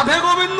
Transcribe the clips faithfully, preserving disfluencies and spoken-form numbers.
রাধে গোবিন্দ।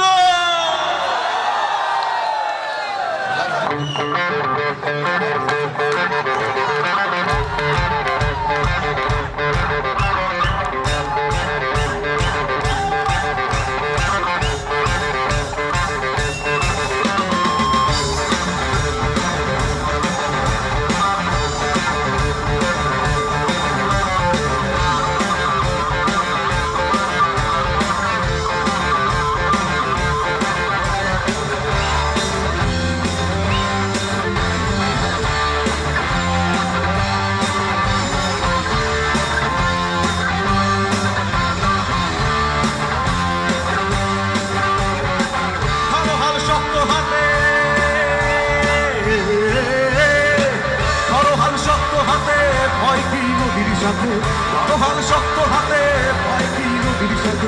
হাল শক্ত হাতে ভয় কি নদীর সাথে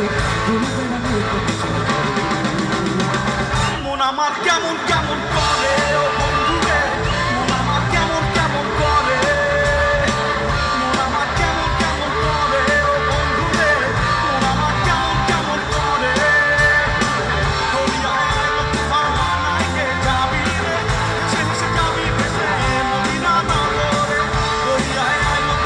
মন আমার কেমন কেমন করে ও বন্ধুরে, মন আমার কেমন কেমন করে, মন আমার কেমন কেমন করে ও বন্ধুরে, মন আমার কেমন কেমন করে। দরিয়ায় যাবি রে, সে সে যাবি ভেসে মদিনা নগরে। দরিয়ায়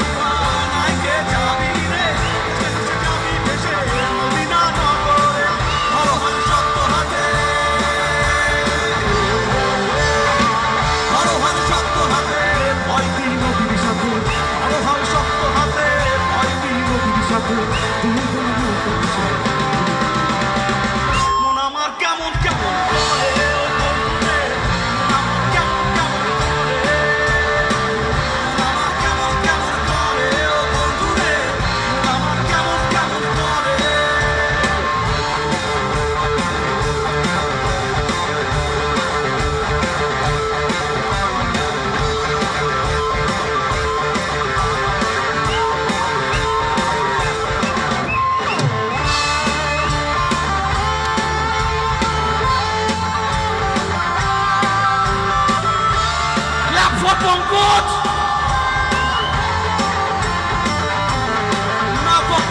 মন আমার কেমন কেমন করে ও বন্ধুরে, মন আমার কেমন কেমন করে, মন আমার কেমন কেমন করে ও বন্ধুরে, মন আমার কেমন কেমন করে। Pongpot! Napok!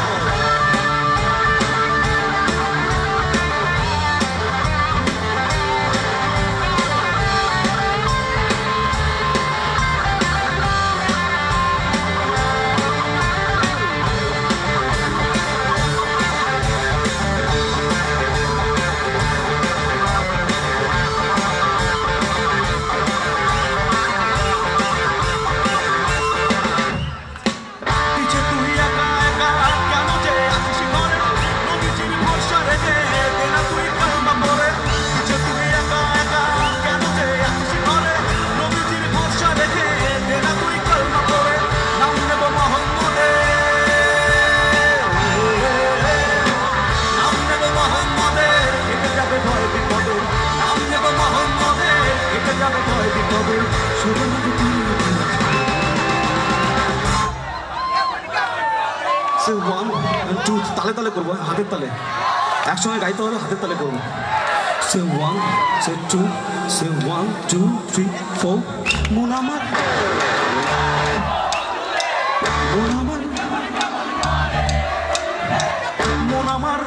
তালে তালে করবো, হাতের তালে একসঙ্গে গাইতে হবে, হাতের তালে করবো। Say one say two say one two three four. মন আমার মন আমার মন আমার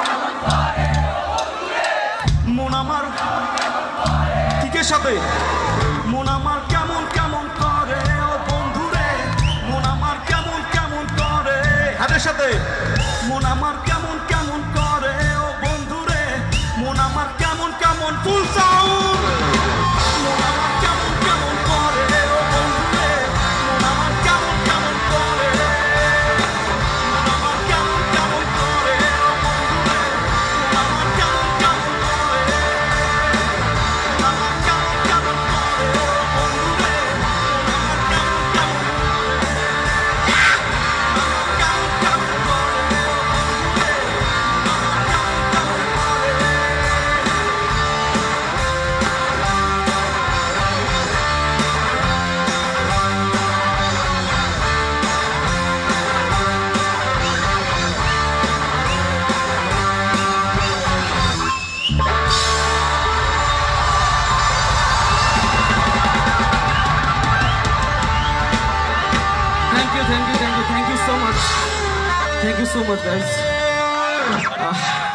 মন আমার কিকের সাথে মন আমার কেমন কেমন করে ও বন্ধুরে, মন আমার কেমন কেমন করে হাতের সাথে। মন আমার কেমন কেমন করে ও বন্ধুরে, মন আমার কেমন কেমন ফুল সাউন্ড। মন আমার কেমন কেমন করে ও বন্ধুরে, মন আমার কেমন কেমন করে, মন আমার কেমন কেমন করে ও বন্ধুরে, মন আমার কেমন কেমন করে, মন আমার কেমন কেমন করে ও বন্ধুরে, মন আমার কেমন কেমন Thank you so much, guys. Uh,